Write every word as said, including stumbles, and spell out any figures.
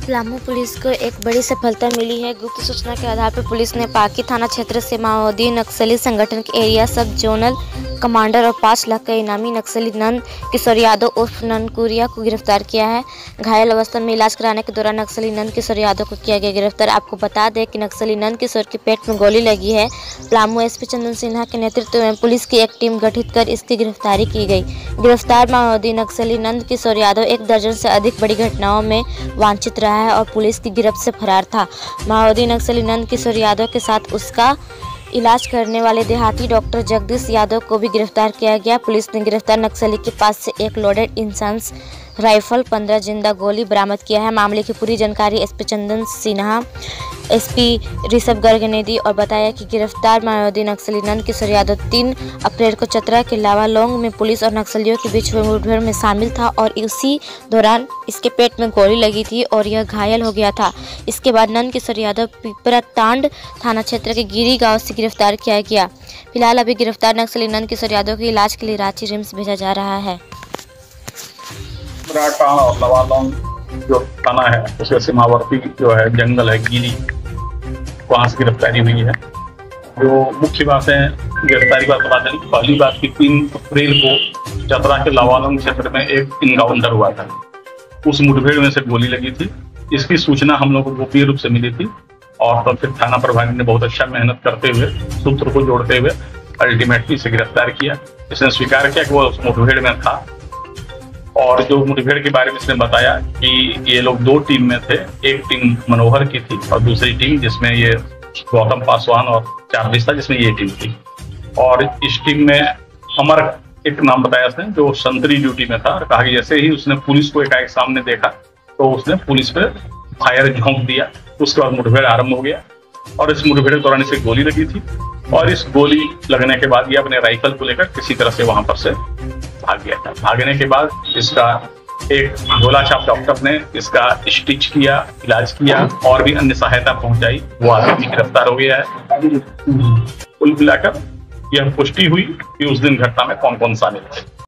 Palamu police को एक बड़ी सफलता मिली है। गुप्त सूचना के आधार पर पुलिस ने पाकी थाना क्षेत्र से माओवादी नक्सली संगठन के एरिया सब जोनल कमांडर और पाँच लाख का इनामी नक्सली नंद किशोर यादव उर्फ ननकुरिया को गिरफ्तार किया है। घायल अवस्था में इलाज कराने के दौरान नक्सली नंद किशोर यादव को किया गया गिरफ्तार। आपको बता दें कि नक्सली नंद किशोर के पेट में गोली लगी है। पलामू एसपी चंदन सिन्हा के नेतृत्व में पुलिस की एक टीम गठित कर इसकी गिरफ्तारी की गई। गिरफ्तार माओवादी नक्सली नंद किशोर यादव एक दर्जन से अधिक बड़ी घटनाओं में वांछित रहा है और पुलिस की गिरफ्त से फरार था। माओवादी नक्सली नंद किशोर यादव के साथ उसका इलाज करने वाले देहाती डॉक्टर जगदीश यादव को भी गिरफ्तार किया गया। पुलिस ने गिरफ्तार नक्सली के पास से एक लोडेड इंसास राइफल, पंद्रह जिंदा गोली बरामद किया है। मामले की पूरी जानकारी एसपी चंदन सिन्हा, एसपी ऋषभ गर्ग ने दी और बताया कि गिरफ्तार माओवादी नक्सली नंद किशोर यादव तीन अप्रैल को चतरा के लावालोंग में पुलिस और नक्सलियों के बीच हुए मुठभेड़ में शामिल था और उसी दौरान इसके पेट में गोली लगी थी और यह घायल हो गया था। इसके बाद नंद किशोर यादव पिपरातांड थाना क्षेत्र के गिरी गांव से गिरफ्तार किया गया। फिलहाल अभी गिरफ्तार नक्सली नंद किशोर यादव के इलाज के लिए रांची रिम्स भेजा जा रहा है। और लवालोंग जो थाना है उसके सीमावर्ती जो है जंगल है गिरी, वहाँ से गिरफ्तारी हुई है। जो मुख्य बात है गिरफ्तारी बात बता दें, पहली बात की तीन अप्रैल को चतरा के लवालोंग क्षेत्र में एक इनकाउंटर हुआ था। उस मुठभेड़ में से गोली लगी थी। इसकी सूचना हम लोगों को गोपनीय रूप से मिली थी और तो फिर थाना प्रभारी ने बहुत अच्छा मेहनत करते हुए सूत्र को जोड़ते हुए अल्टीमेटली इसे गिरफ्तार किया। इसने स्वीकार किया कि वो उस मुठभेड़ में था और जो मुठभेड़ के बारे में इसने बताया कि ये लोग दो टीम में थे। एक टीम मनोहर की थी और दूसरी टीम जिसमें ये गौतम पासवान और चार्लिस था, जिसमें ये टीम थी। और इस टीम में अमर एक नाम बताया उसने जो संतरी ड्यूटी में था और कहा कि जैसे ही उसने पुलिस को एकाएक सामने देखा तो उसने पुलिस पे फायर झोंक दिया। उसके बाद मुठभेड़ आरंभ हो गया और इस मुठभेड़ के दौरान इसे गोली लगी थी और इस गोली लगने के बाद ये अपने राइफल को लेकर किसी तरह से वहां पर से भाग गया था। भागने के बाद इसका एक गोला छाप डॉक्टर ने इसका स्टिच किया, इलाज किया और भी अन्य सहायता पहुंचाई। वो आदमी गिरफ्तार हो गया है। कुल मिलाकर यह पुष्टि हुई कि उस दिन घटना में कौन कौन शामिल थे।